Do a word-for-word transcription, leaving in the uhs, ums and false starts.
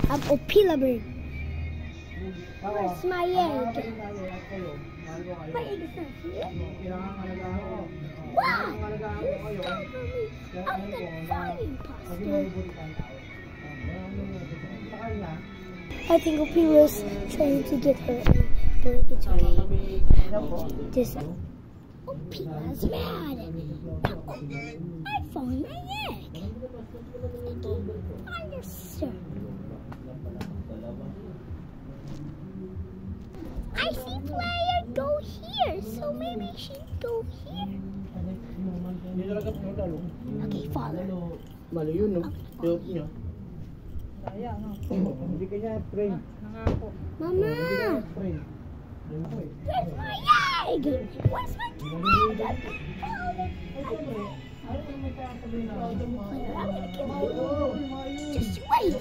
I'm Opila bird. Where's my egg? My egg is not here. Wow! You startled me. I'm the fire imposter. I think Opila's trying to get her egg, but it's okay. Just Opila's mad. I found my egg. Understood. I see player go here, so maybe she go here. Okay, follow. Malo yun, no? Yung niya. Hindi ka niya train. Mama! Where's my egg? Where's my egg? I'm gonna kill you. Just wait.